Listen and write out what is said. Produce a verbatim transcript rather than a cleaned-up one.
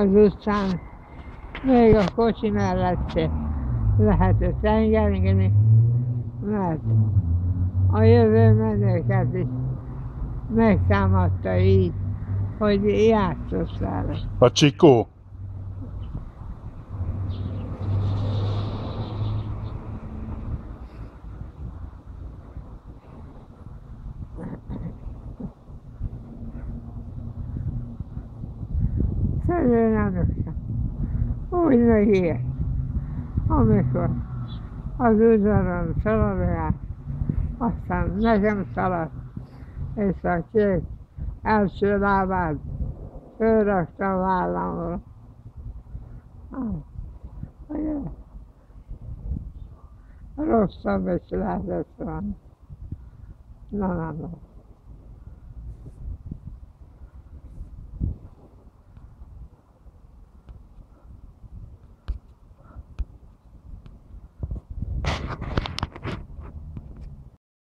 Az utcán még a kocsi mellett lehetett engedni, mert a jövő menőket is megtámadta így, hogy játszott vele. A csikó? Szegény Anuska úgy megijed, amikor az udvaron szaladgál, aztán nekem szaladt, és a két első lábát fölrakta a vállamra. Rosszabb is lehetett volna. Na, na, na.